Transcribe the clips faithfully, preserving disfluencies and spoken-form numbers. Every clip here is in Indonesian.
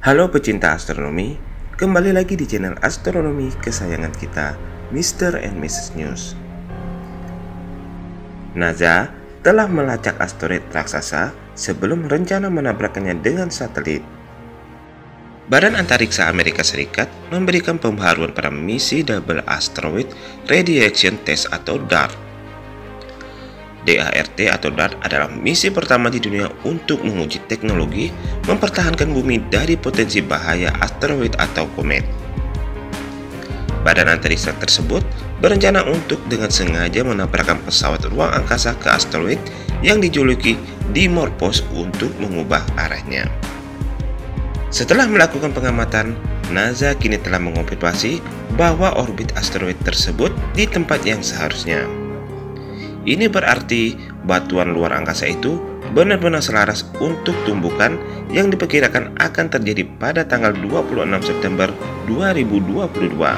Halo pecinta astronomi, kembali lagi di channel astronomi kesayangan kita, Mister and Missus News. NASA telah melacak asteroid raksasa sebelum rencana menabrakkannya dengan satelit. Badan Antariksa Amerika Serikat memberikan pembaharuan pada misi Double Asteroid Radiation Test atau DART. DART atau DART adalah misi pertama di dunia untuk menguji teknologi mempertahankan bumi dari potensi bahaya asteroid atau komet. Badan antariksa tersebut berencana untuk dengan sengaja menabrakkan pesawat ruang angkasa ke asteroid yang dijuluki Dimorphos untuk mengubah arahnya. Setelah melakukan pengamatan, NASA kini telah mengonfirmasi bahwa orbit asteroid tersebut di tempat yang seharusnya. Ini berarti batuan luar angkasa itu benar-benar selaras untuk tumbukan yang diperkirakan akan terjadi pada tanggal dua puluh enam September dua ribu dua puluh dua.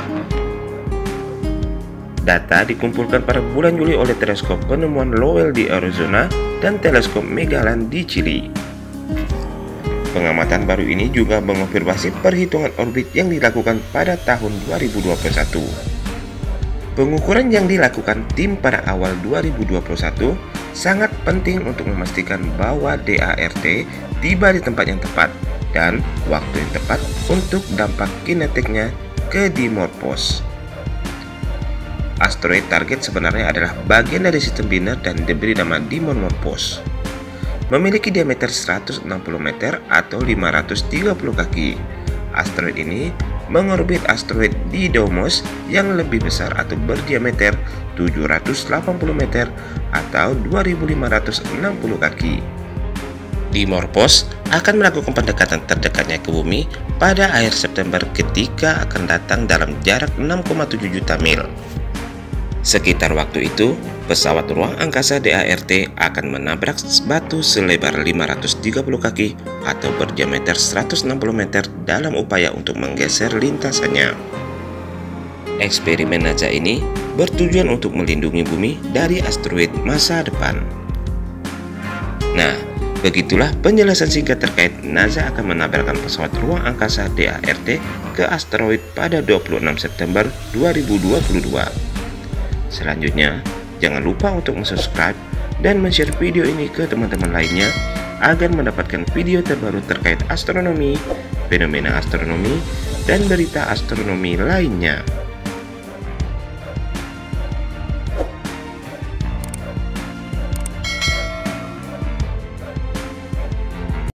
Data dikumpulkan pada bulan Juli oleh teleskop penemuan Lowell di Arizona dan teleskop Magellan di Chili. Pengamatan baru ini juga mengonfirmasi perhitungan orbit yang dilakukan pada tahun dua ribu dua puluh satu. Pengukuran yang dilakukan tim pada awal dua ribu dua puluh satu sangat penting untuk memastikan bahwa DART tiba di tempat yang tepat dan waktu yang tepat untuk dampak kinetiknya ke Dimorphos. Asteroid target sebenarnya adalah bagian dari sistem biner dan diberi nama Dimorphos. Memiliki diameter seratus enam puluh meter atau lima ratus tiga puluh kaki. Asteroid ini mengorbit asteroid Didymos yang lebih besar atau berdiameter tujuh ratus delapan puluh meter atau dua ribu lima ratus enam puluh kaki. Dimorphos akan melakukan pendekatan terdekatnya ke bumi pada akhir September ketika akan datang dalam jarak enam koma tujuh juta mil. Sekitar waktu itu, pesawat ruang angkasa DART akan menabrak batu selebar lima ratus tiga puluh kaki atau berdiameter seratus enam puluh meter dalam upaya untuk menggeser lintasannya. Eksperimen NASA ini bertujuan untuk melindungi bumi dari asteroid masa depan. Nah, begitulah penjelasan singkat terkait NASA akan menabrakkan pesawat ruang angkasa DART ke asteroid pada dua puluh enam September dua ribu dua puluh dua. Selanjutnya, jangan lupa untuk subscribe dan share video ini ke teman-teman lainnya agar mendapatkan video terbaru terkait astronomi, fenomena astronomi, dan berita astronomi lainnya.